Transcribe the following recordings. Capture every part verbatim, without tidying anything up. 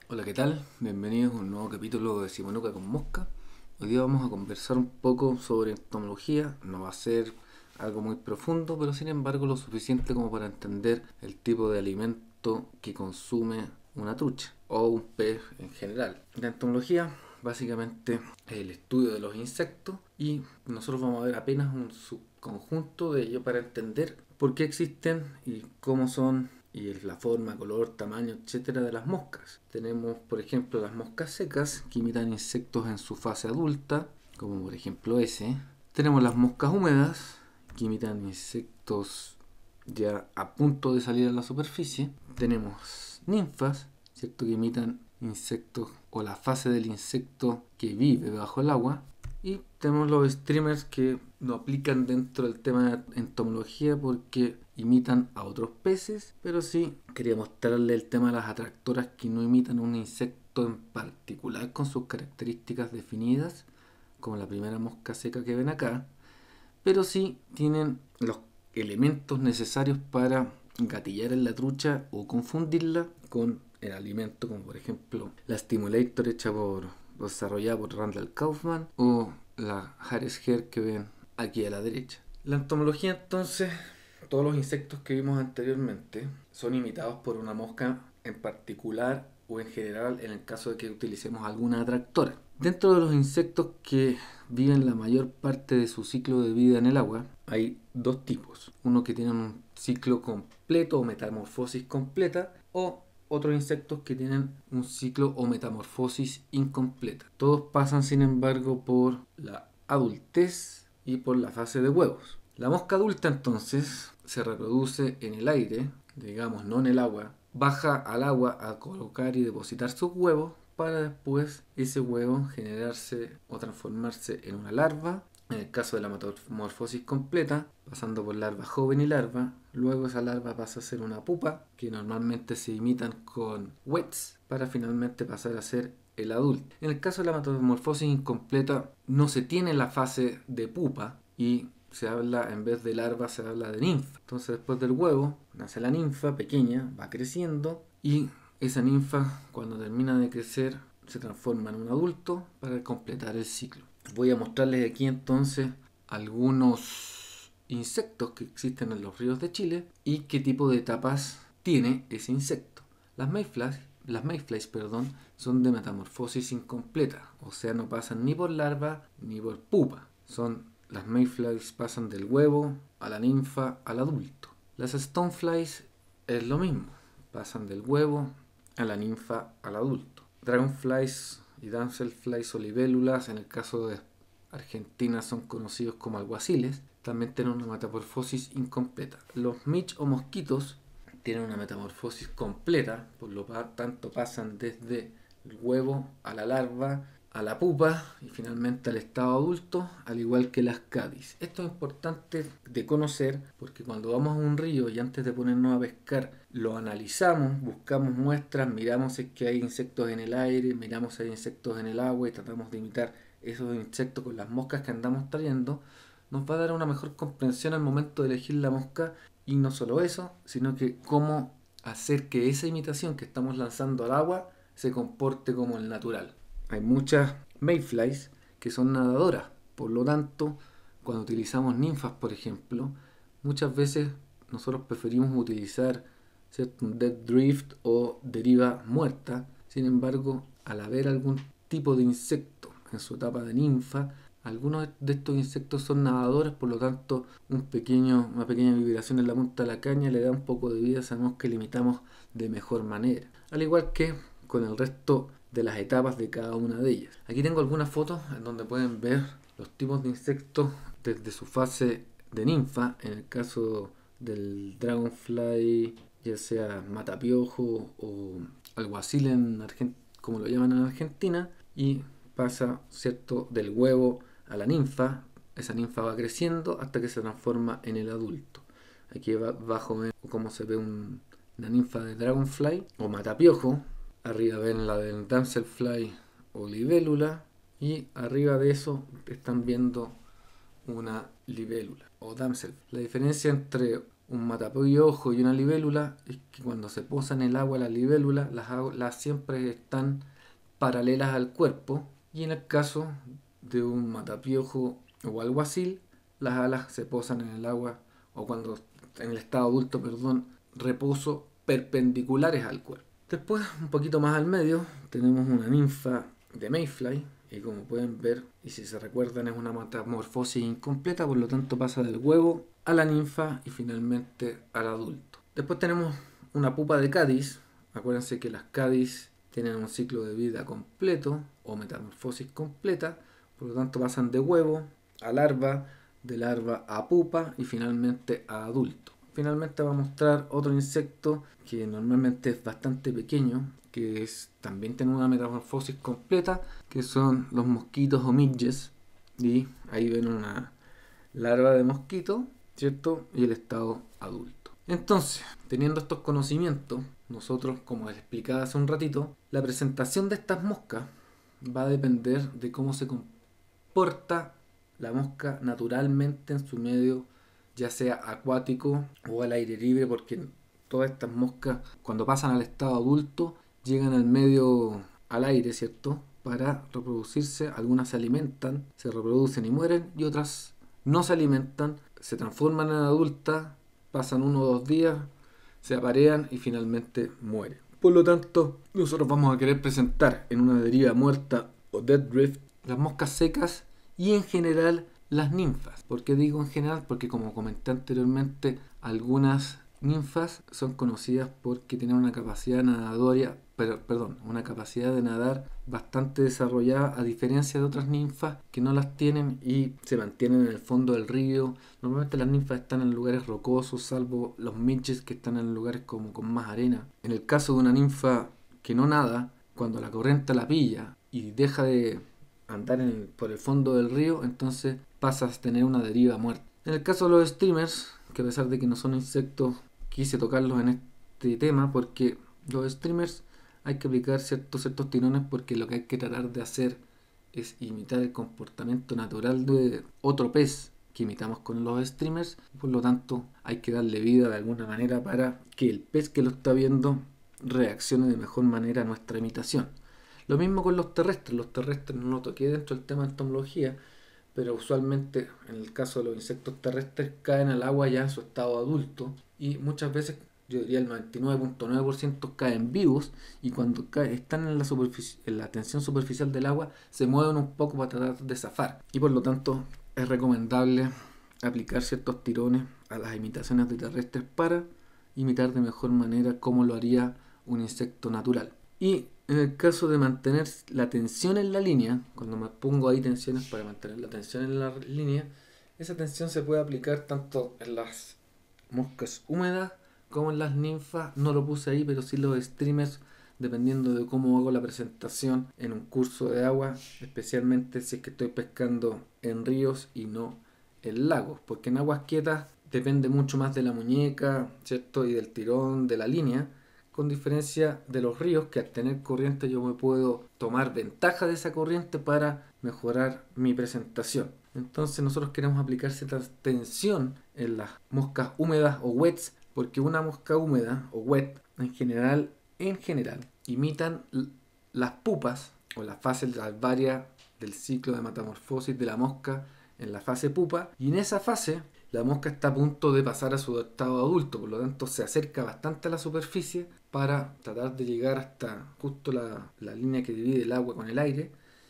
Hola, ¿qué tal? Bienvenidos a un nuevo capítulo de Simonuca con Mosca. Hoy día vamos a conversar un poco sobre entomología. No va a ser algo muy profundo, pero sin embargo lo suficiente como para entender el tipo de alimento que consume una trucha o un pez en general. La entomología básicamente es el estudio de los insectos y nosotros vamos a ver apenas un subconjunto de ellos para entender por qué existen y cómo son y la forma, color, tamaño, etcétera de las moscas. Tenemos, por ejemplo, las moscas secas que imitan insectos en su fase adulta, como por ejemplo ese. Tenemos las moscas húmedas que imitan insectos ya a punto de salir a la superficie. Tenemos ninfas, ¿cierto? Que imitan insectos o la fase del insecto que vive bajo el agua. Y tenemos los streamers que no aplican dentro del tema de entomología porque imitan a otros peces, pero sí quería mostrarle el tema de las atractoras que no imitan un insecto en particular con sus características definidas, como la primera mosca seca que ven acá, pero sí tienen los elementos necesarios para gatillar en la trucha o confundirla con el alimento, como por ejemplo la Stimulator hecha por desarrollada por Randall Kaufman o la Harris Hair que ven aquí a la derecha. La entomología entonces, todos los insectos que vimos anteriormente son imitados por una mosca en particular o en general en el caso de que utilicemos alguna atractora. Dentro de los insectos que viven la mayor parte de su ciclo de vida en el agua, hay dos tipos. Uno que tienen un ciclo completo o metamorfosis completa o otros insectos que tienen un ciclo o metamorfosis incompleta. Todos pasan, sin embargo, por la adultez y por la fase de huevos. La mosca adulta entonces se reproduce en el aire, digamos no en el agua, baja al agua a colocar y depositar sus huevos para después ese huevo generarse o transformarse en una larva. En el caso de la metamorfosis completa, pasando por larva joven y larva, luego esa larva pasa a ser una pupa, que normalmente se imitan con wets, para finalmente pasar a ser el adulto. En el caso de la metamorfosis incompleta, no se tiene la fase de pupa y se habla, en vez de larva, se habla de ninfa. Entonces, después del huevo, nace la ninfa pequeña, va creciendo y esa ninfa, cuando termina de crecer, se transforma en un adulto para completar el ciclo. Voy a mostrarles aquí entonces algunos insectos que existen en los ríos de Chile y qué tipo de etapas tiene ese insecto. Las mayflies, las mayflies perdón, son de metamorfosis incompleta, o sea, no pasan ni por larva ni por pupa. Son, las mayflies pasan del huevo a la ninfa al adulto. Las stoneflies es lo mismo, pasan del huevo a la ninfa al adulto. Dragonflies y damselflies o libélulas, en el caso de Argentina son conocidos como alguaciles, también tienen una metamorfosis incompleta. Los mitch o mosquitos tienen una metamorfosis completa, por lo tanto pasan desde el huevo a la larva, a la pupa y finalmente al estado adulto, al igual que las cadis. Esto es importante de conocer porque cuando vamos a un río y antes de ponernos a pescar lo analizamos, buscamos muestras, miramos si es que hay insectos en el aire, miramos si hay insectos en el agua y tratamos de imitar esos insectos con las moscas que andamos trayendo, nos va a dar una mejor comprensión al momento de elegir la mosca. Y no solo eso, sino que cómo hacer que esa imitación que estamos lanzando al agua se comporte como el natural. Hay muchas mayflies que son nadadoras, por lo tanto, cuando utilizamos ninfas, por ejemplo, muchas veces nosotros preferimos utilizar, ¿cierto?, un dead drift o deriva muerta. Sin embargo, al haber algún tipo de insecto en su etapa de ninfa, algunos de estos insectos son nadadores, por lo tanto un pequeño, una pequeña vibración en la punta de la caña le da un poco de vida, sabemos que limitamos de mejor manera. Al igual que con el resto de las etapas de cada una de ellas. Aquí tengo algunas fotos en donde pueden ver los tipos de insectos desde su fase de ninfa, en el caso del dragonfly, ya sea matapiojo o alguacil en Argent- como lo llaman en Argentina, y pasa, ¿cierto?, del huevo a la ninfa. Esa ninfa va creciendo hasta que se transforma en el adulto. Aquí abajo ven cómo se ve un, una ninfa de dragonfly o matapiojo. Arriba ven la del damselfly o libélula. Y arriba de eso están viendo una libélula o damsel. La diferencia entre un matapiojo y una libélula es que cuando se posa en el agua la libélula, las, las siempre están paralelas al cuerpo, y en el caso de un matapiojo o alguacil, las alas se posan en el agua, o cuando en el estado adulto, perdón, reposo perpendiculares al cuerpo. Después, un poquito más al medio, tenemos una ninfa de Mayfly, y como pueden ver, y si se recuerdan, es una metamorfosis incompleta, por lo tanto pasa del huevo a la ninfa y finalmente al adulto. Después tenemos una pupa de Cádiz. Acuérdense que las Cádiz tienen un ciclo de vida completo o metamorfosis completa, por lo tanto pasan de huevo a larva, de larva a pupa y finalmente a adulto. Finalmente va a mostrar otro insecto que normalmente es bastante pequeño, que es, también tiene una metamorfosis completa, que son los mosquitos o midges, y ahí ven una larva de mosquito, ¿cierto? Y el estado adulto. Entonces, teniendo estos conocimientos, nosotros, como les explicaba hace un ratito, la presentación de estas moscas va a depender de cómo se comporta la mosca naturalmente en su medio, ya sea acuático o al aire libre, porque todas estas moscas, cuando pasan al estado adulto, llegan al medio, al aire, ¿cierto? Para reproducirse. Algunas se alimentan, se reproducen y mueren, y otras no se alimentan, se transforman en adultas, pasan uno o dos días, se aparean y finalmente mueren. Por lo tanto, nosotros vamos a querer presentar en una deriva muerta o dead drift las moscas secas y en general las ninfas. ¿Por qué digo en general? Porque, como comenté anteriormente, algunas ninfas son conocidas porque tienen una capacidad nadatoria, pero, perdón, una capacidad de nadar bastante desarrollada, a diferencia de otras ninfas que no las tienen y se mantienen en el fondo del río. Normalmente las ninfas están en lugares rocosos, salvo los midges, que están en lugares como con más arena. En el caso de una ninfa que no nada, cuando la corriente la pilla y deja de andar en el, por el fondo del río, entonces pasas a tener una deriva muerta. En el caso de los streamers, que a pesar de que no son insectos, quise tocarlos en este tema porque los streamers hay que aplicar ciertos, ciertos tirones, porque lo que hay que tratar de hacer es imitar el comportamiento natural de otro pez que imitamos con los streamers. Por lo tanto, hay que darle vida de alguna manera para que el pez que lo está viendo reaccione de mejor manera a nuestra imitación. Lo mismo con los terrestres. Los terrestres no lo toqué dentro del tema de entomología, pero usualmente en el caso de los insectos terrestres caen al agua ya en su estado adulto, y muchas veces, yo diría el noventa y nueve punto nueve por ciento, caen vivos, y cuando caen, están en la, superficie, en la tensión superficial del agua, se mueven un poco para tratar de zafar, y por lo tanto es recomendable aplicar ciertos tirones a las imitaciones de terrestres para imitar de mejor manera como lo haría un insecto natural. Y en el caso de mantener la tensión en la línea, cuando me pongo ahí tensiones para mantener la tensión en la línea, esa tensión se puede aplicar tanto en las moscas húmedas como en las ninfas. No lo puse ahí, pero sí los streamers, dependiendo de cómo hago la presentación en un curso de agua, especialmente si es que estoy pescando en ríos y no en lagos, porque en aguas quietas depende mucho más de la muñeca, ¿cierto? Y del tirón de la línea, con diferencia de los ríos, que al tener corriente yo me puedo tomar ventaja de esa corriente para mejorar mi presentación. Entonces nosotros queremos aplicar cierta tensión en las moscas húmedas o wets, porque una mosca húmeda o wet en general, en general imitan las pupas o las fases varias del ciclo de metamorfosis de la mosca en la fase pupa, y en esa fase la mosca está a punto de pasar a su estado adulto, por lo tanto se acerca bastante a la superficie para tratar de llegar hasta justo la, la línea que divide el agua con el aire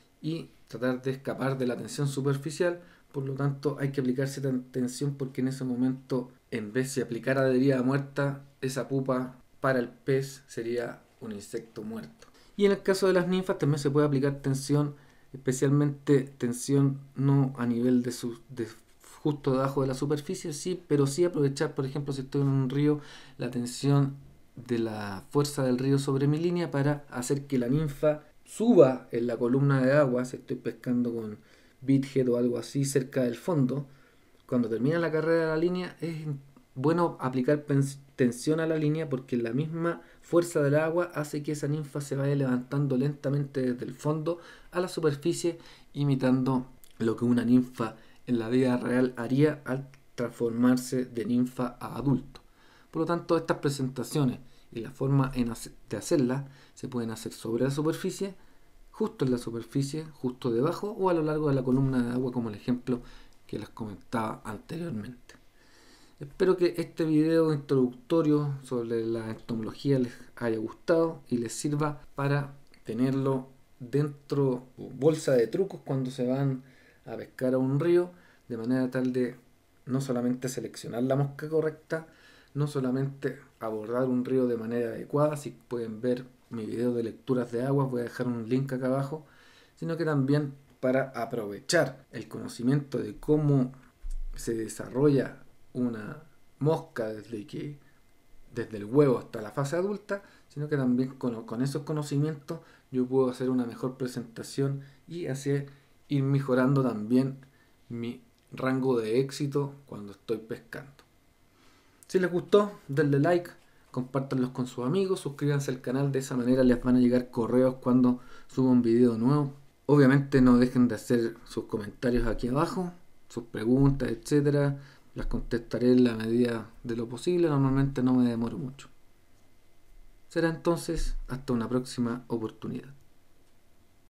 y tratar de escapar de la tensión superficial. Por lo tanto hay que aplicar cierta tensión, porque en ese momento, en vez de aplicar a deriva muerta, esa pupa para el pez sería un insecto muerto. Y en el caso de las ninfas también se puede aplicar tensión, especialmente tensión no a nivel de su de justo debajo de la superficie, sí, pero sí aprovechar, por ejemplo, si estoy en un río, la tensión de la fuerza del río sobre mi línea para hacer que la ninfa suba en la columna de agua. Si estoy pescando con beathead o algo así cerca del fondo, cuando termina la carrera de la línea es bueno aplicar tensión a la línea, porque la misma fuerza del agua hace que esa ninfa se vaya levantando lentamente desde el fondo a la superficie, imitando lo que una ninfa en la vida real haría al transformarse de ninfa a adulto. Por lo tanto, estas presentaciones y la forma en hacer, de hacerlas se pueden hacer sobre la superficie, justo en la superficie, justo debajo o a lo largo de la columna de agua, como el ejemplo que les comentaba anteriormente. Espero que este video introductorio sobre la entomología les haya gustado y les sirva para tenerlo dentro de su bolsa de trucos cuando se van a pescar a un río, de manera tal de no solamente seleccionar la mosca correcta, no solamente abordar un río de manera adecuada. Si pueden ver mi video de lecturas de aguas, voy a dejar un link acá abajo, sino que también para aprovechar el conocimiento de cómo se desarrolla una mosca desde que desde el huevo hasta la fase adulta, sino que también con, con esos conocimientos yo puedo hacer una mejor presentación y así ir mejorando también mi rango de éxito cuando estoy pescando. Si les gustó, denle like, compártanlos con sus amigos, suscríbanse al canal, de esa manera les van a llegar correos cuando suba un video nuevo. Obviamente no dejen de hacer sus comentarios aquí abajo, sus preguntas, etcétera. Las contestaré en la medida de lo posible, normalmente no me demoro mucho. Será entonces hasta una próxima oportunidad.